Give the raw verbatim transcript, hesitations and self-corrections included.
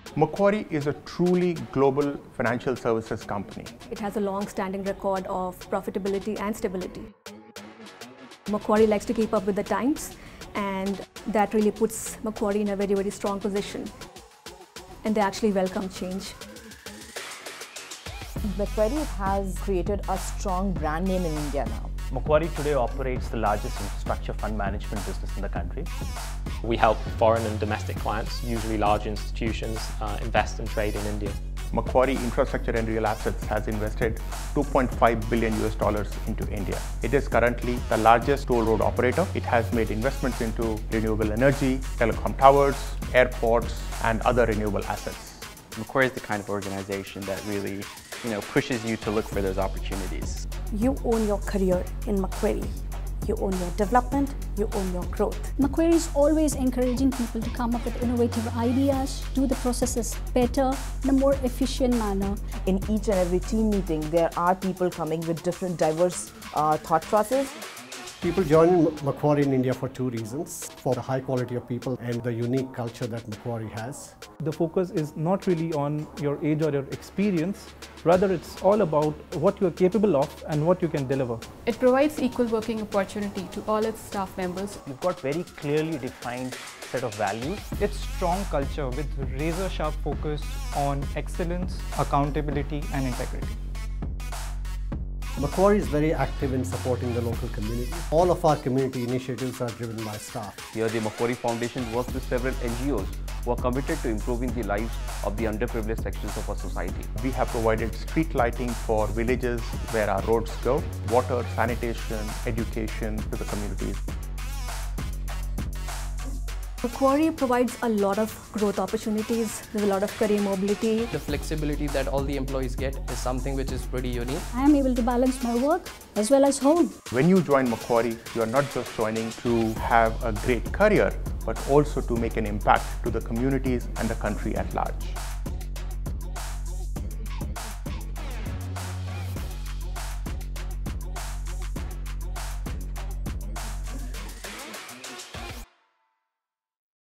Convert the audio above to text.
Macquarie is a truly global financial services company. It has a long-standing record of profitability and stability. Macquarie likes to keep up with the times, and that really puts Macquarie in a very, very strong position. And they actually welcome change. Macquarie has created a strong brand name in India now. Macquarie today operates the largest infrastructure fund management business in the country. We help foreign and domestic clients, usually large institutions, uh, invest and trade in India. Macquarie Infrastructure and Real Assets has invested two point five billion U S dollars into India. It is currently the largest toll road operator. It has made investments into renewable energy, telecom towers, airports, and other renewable assets. Macquarie is the kind of organization that really, you know, pushes you to look for those opportunities. You own your career in Macquarie. You own your development, you own your growth. Macquarie is always encouraging people to come up with innovative ideas, do the processes better, in a more efficient manner. In each and every team meeting, there are people coming with different diverse uh, thought processes. People join Macquarie in India for two reasons: for the high quality of people and the unique culture that Macquarie has. The focus is not really on your age or your experience, rather it's all about what you are capable of and what you can deliver. It provides equal working opportunity to all its staff members. You've got very clearly defined set of values. It's strong culture with razor sharp focus on excellence, accountability and integrity. Macquarie is very active in supporting the local community. All of our community initiatives are driven by staff. Here the Macquarie Foundation works with several N G Os who are committed to improving the lives of the underprivileged sections of our society. We have provided street lighting for villages where our roads go, water, sanitation, education to the communities. Macquarie provides a lot of growth opportunities. There's a lot of career mobility. The flexibility that all the employees get is something which is pretty unique. I am able to balance my work as well as home. When you join Macquarie, you are not just joining to have a great career, but also to make an impact to the communities and the country at large.